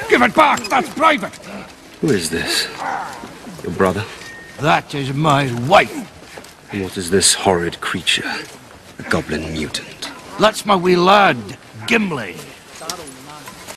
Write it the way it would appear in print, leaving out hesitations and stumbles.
Give it back! That's private! Who is this? Your brother? That is my wife. And what is this horrid creature? A goblin mutant. That's my wee lad, Gimli.